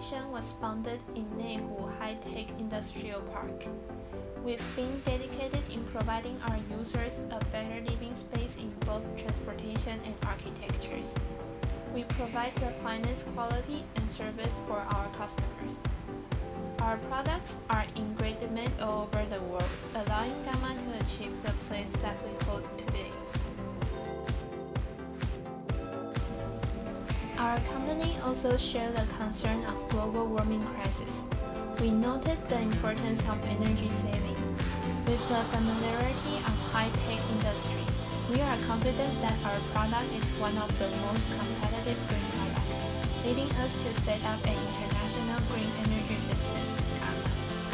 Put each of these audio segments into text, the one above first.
Corporation was founded in Neihu High-Tech Industrial Park. We've been dedicated in providing our users a better living space in both transportation and architectures. We provide the finest quality and service for our customers. Our products are in great demand all over the world, allowing Gamma to achieve the place that we hold today. Our company also shares the concern of global warming crisis. We noted the importance of energy saving. With the familiarity of high-tech industry, we are confident that our product is one of the most competitive green products, leading us to set up an international green energy business in Gamma.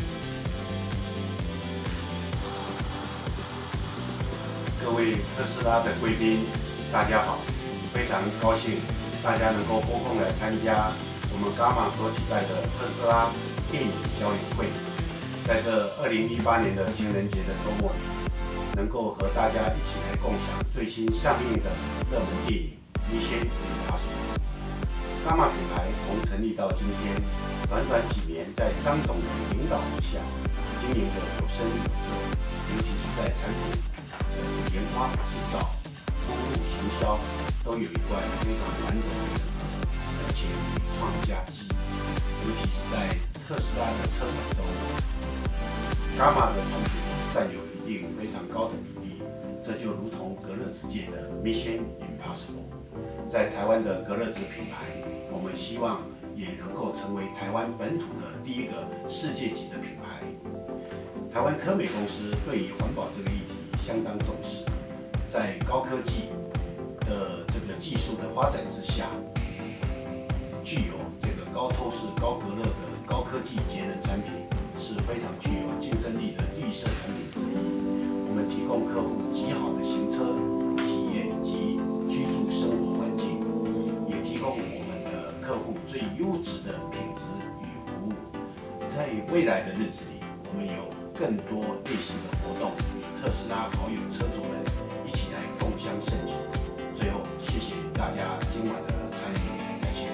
各位特斯拉的贵宾，大家好，非常高兴大家能够拨空来参加我们 Gamma 所举办的特斯拉电影交流会。在这2018年的情人节的周末里，能够和大家一起来共享最新上映的热门电影《Mission Impossible》。Gamma 品牌从成立到今天，短短几年，在张总的领导之下，经营得有声有色，尤其是在产品研发、制造、通路、行销，都有一段非常完整的整合，而且创价值。尤其是在特斯拉的车款中，Gamma 的产品占有一定非常高的比例，这就如同隔热纸界的 Mission Impossible。在台湾的隔热纸品牌，我们希望也能够成为台湾本土的第一个世界级的品牌。台湾科美公司对于环保这个议题相当重视，在高科技的这个技术的发展之下，具有这个高透视、高隔热的高科技节能产品是非常具有竞争力的绿色产品之一。我们提供客户极好的行车体验及居住生活环境，也提供我们的客户最优质的品质与服务。在未来的日子里，我们有更多类似的活动，与特斯拉好友车主们一起来共襄盛举。最后，谢谢大家今晚的参与，感谢。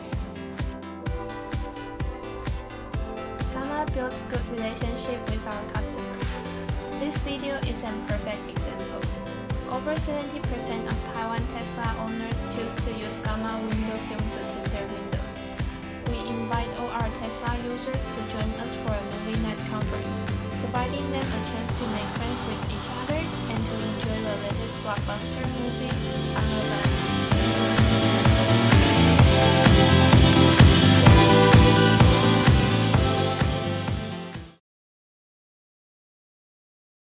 Gamma builds good relationship with our customers. This video is a perfect example. Over 70% of Taiwan Tesla owners choose to use Gamma window film to tint their windows. We invite all our Tesla users to join us for a movie night conference, providing them a chance to make friends with each other and to enjoy the latest blockbuster movie on